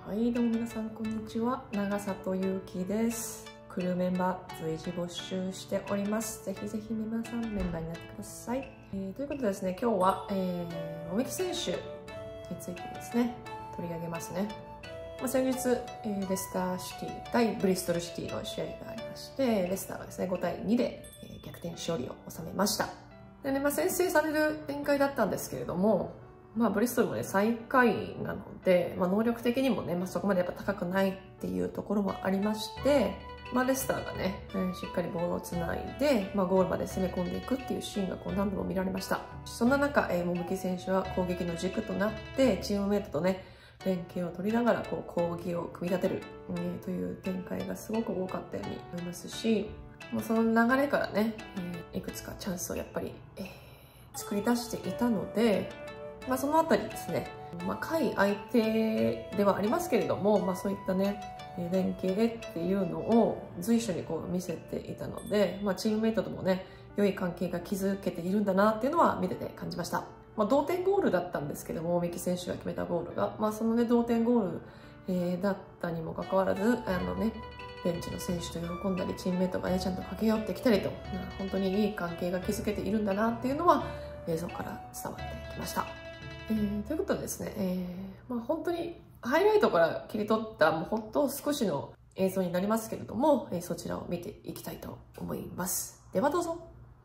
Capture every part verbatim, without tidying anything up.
はい、どうも皆さんこんにちは。長里ゆうきです。クルーメンバー随時募集しております。ぜひぜひ皆さんメンバーになってください。えー、ということでですね、今日は、えー、籾木選手についてですね、取り上げますね。まあ、先日、えー、レスターシティ対ブリストルシティの試合がありまして、レスターがですね、ごたいにで、えー、逆転勝利を収めました。でね、まあ、先制される展開だったんですけれども、まあ、ブリストルもね、最下位なので、まあ、能力的にもね、まあ、そこまでやっぱ高くないっていうところもありまして、まあ、レスターがね、えー、しっかりボールをつないで、まあ、ゴールまで攻め込んでいくっていうシーンがこう何度も見られました。そんな中、えー、籾木選手は攻撃の軸となって、チームメイトとね、連携を取りながらこう攻撃を組み立てる、えー、という展開がすごく多かったように思いますし、まあ、その流れからね、えー、いくつかチャンスをやっぱり、えー、作り出していたので、まあ、そのあたりですね、まあ、下位相手ではありますけれども、まあ、そういったね、連携っていうのを随所にこう見せていたので、まあ、チームメイトともね、良い関係が築けているんだなっていうのは見てて感じました。まあ、同点ゴールだったんですけども、籾木選手が決めたゴールが、まあ、そのね、同点ゴール、えー、だったにもかかわらず、あのね、ベンチの選手と喜んだり、チームメイトがね、ちゃんと駆け寄ってきたりと、本当にいい関係が築けているんだなっていうのは、映像から伝わってきました。えー、ということでですね、えーまあ、本当にハイライトから切り取ったもう本当少しの映像になりますけれども、えー、そちらを見ていきたいと思います。ではどうぞ。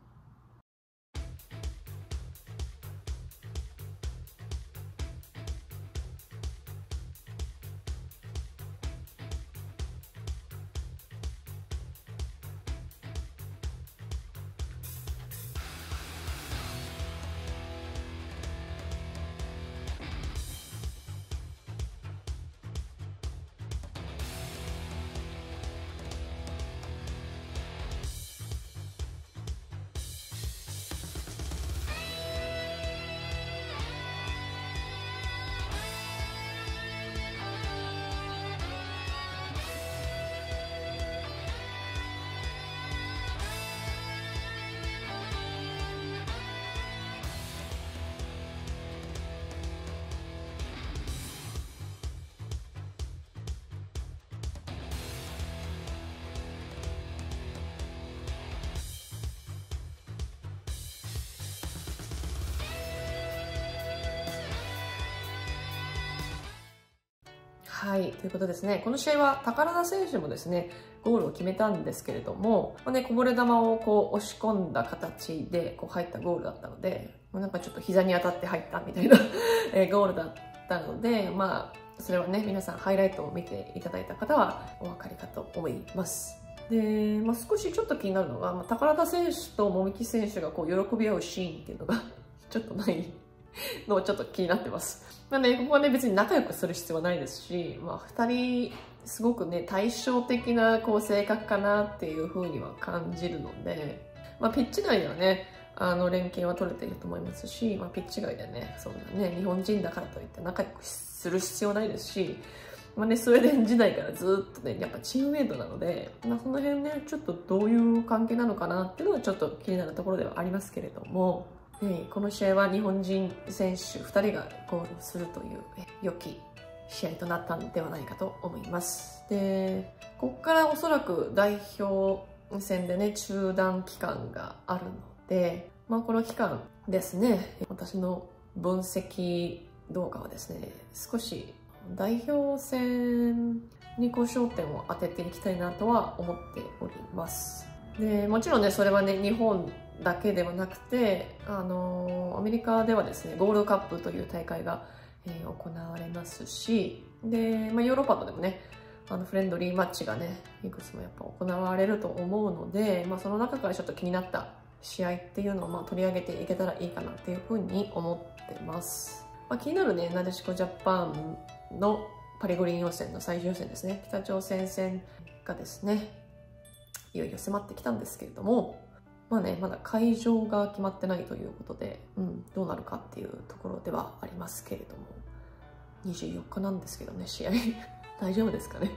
はい、ということですね。この試合は宝田選手もですね、ゴールを決めたんですけれども、まあね、こぼれ球をこう押し込んだ形でこう入ったゴールだったので、なんかちょっと膝に当たって入ったみたいなゴールだったので、まあ、それはね、皆さんハイライトを見ていただいた方はお分かりかと思います。で、まあ、少しちょっと気になるのが、まあ、宝田選手と籾木選手がこう喜び合うシーンっていうのがちょっとないのちょっと気になってます。まあね、ここはね、別に仲良くする必要はないですし、まあ、二人、すごくね、対照的な、こう、性格かなっていう風には感じるので、まあ、ピッチ内ではね、あの、連携は取れていると思いますし、まあ、ピッチ外でね、そんなね、日本人だからといって仲良くする必要ないですし、まあね、スウェーデン時代からずっとね、やっぱチームメイトなので、まあ、その辺ね、ちょっとどういう関係なのかなっていうのはちょっと気になるところではありますけれども、この試合は日本人選手ふたりがゴールするという良き試合となったんではないかと思います。で、ここからおそらく代表戦でね、中断期間があるので、まあこの期間ですね、私の分析動画はですね、少し代表戦にこう焦点を当てていきたいなとは思っております。で、もちろんね、それはね、日本だけではなくて、あのー、アメリカではですね、ゴールドカップという大会が、えー、行われますし、で、まあ、ヨーロッパとでもね、あのフレンドリーマッチがね、いくつもやっぱ行われると思うので、まあ、その中からちょっと気になった試合っていうのをまあ取り上げていけたらいいかなっていうふうに思ってます。まあ、気になるね、なでしこジャパンのパリ五輪予選の最終予選ですね、北朝鮮戦がですね、いよいよ迫ってきたんですけれども、まあね、まだ会場が決まってないということで、うん、どうなるかっていうところではありますけれども、にじゅうよっかなんですけどね、試合。大丈夫ですかね。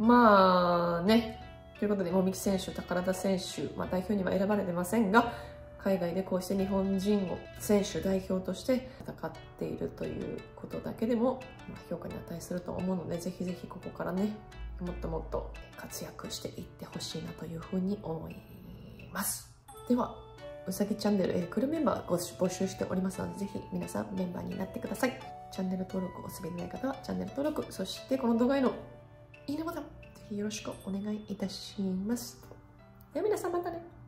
まあね、ということで、籾木選手、宝田選手、まあ、代表には選ばれてませんが、 海外でこうして日本人を選手代表として戦っているということだけでも評価に値すると思うので、ぜひぜひここからね、もっともっと活躍していってほしいなというふうに思います。では、うさぎチャンネル、えー、クルーメンバーご募集しておりますので、ぜひ皆さんメンバーになってください。チャンネル登録お済みでない方はチャンネル登録、そしてこの動画へのいいねボタン、ぜひよろしくお願いいたします。では皆さんまたね。